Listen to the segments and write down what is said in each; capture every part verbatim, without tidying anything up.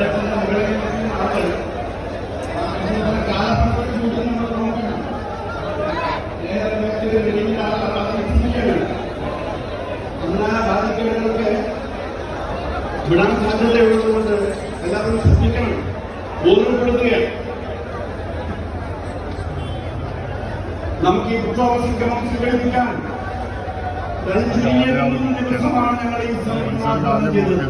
ലക്ഷത്തിന്റെ മുകളിൽ ആളുകൾ കാലഘട്ടത്തിൽ നമ്മൾ നോക്കണം. അങ്ങനെ ബാധിക്കുന്നവർക്ക് വിടാൻ സാധ്യതയുള്ളതുകൊണ്ട് എല്ലാവരും ശ്രദ്ധിക്കണം, ബോധപ്പെടുത്തുകയാണ്. നമുക്ക് ഈ പുസ്തക സംഗമം സ്വീകരിപ്പിക്കാൻ ദിവസമാണ് ഞങ്ങൾ ഈ സംഗമം ചെയ്തത്.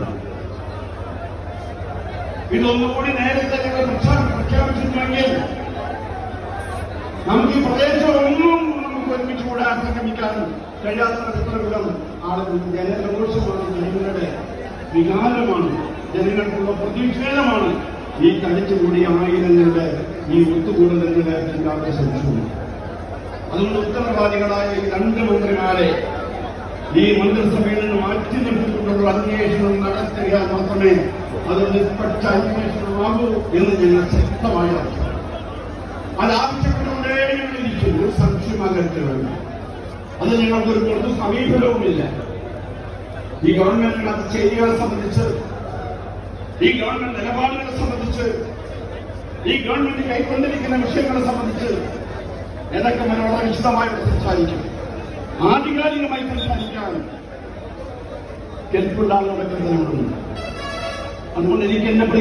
ഇതൊന്നുകൂടി നേരത്തെ ഞങ്ങൾ പ്രഖ്യാപിച്ചിട്ടുണ്ടെങ്കിൽ നമുക്ക് ഈ പ്രദേശമൊന്നും നമുക്ക് ഒരുമിച്ച് കൂടാൻ സംഗമിക്കാനും കഴിയാത്ത എത്ര വിധം ആളുകൾ ജനരോഷമാണ്, ജനങ്ങളുടെ വികാരമാണ്, ജനങ്ങൾക്കുള്ള പ്രതിഷേധമാണ് ഈ തടിച്ചുകൂടിയ ആയിരങ്ങളുടെ ഈ ഒത്തുകൂടലുകളുടെ എല്ലാവരും ശ്രമിച്ചു. അതുകൊണ്ട് ഉത്തരവാദികളായ ഈ രണ്ട് മന്ത്രിമാരെ ഈ മന്ത്രിസഭയിൽ നിന്ന് മാറ്റി നിർത്തിക്കൊണ്ടുള്ള അന്വേഷണം നടത്തിയാൽ മാത്രമേ അത് നിഷ്പക്ഷ അന്വേഷണമാകൂ എന്ന് ഞങ്ങൾ ശക്തമായി അറിയാം. അതാവശ്യപ്പെടുന്നതേ ഞങ്ങളിരിക്കുന്നു, സംശയമാകരുത്. അത് ഞങ്ങൾക്കൊരു പൊതു സമീപനവുമില്ല. ഈ ഗവൺമെന്റിന്റെ ചെയ്തികളെ സംബന്ധിച്ച്, ഈ ഗവൺമെന്റ് നിലപാടുകളെ സംബന്ധിച്ച്, ഈ ഗവൺമെന്റ് കൈക്കൊണ്ടിരിക്കുന്ന വിഷയങ്ങളെ സംബന്ധിച്ച് ഏതൊക്കെ വളരെ വിശദമായി സംസാരിക്കും. ആധികാരികമായി സംസാരിക്കാൻ കെൽപ്പുള്ള ആളുകളൊക്കെ തന്നെ. അതുകൊണ്ട് എനിക്ക് എന്നെ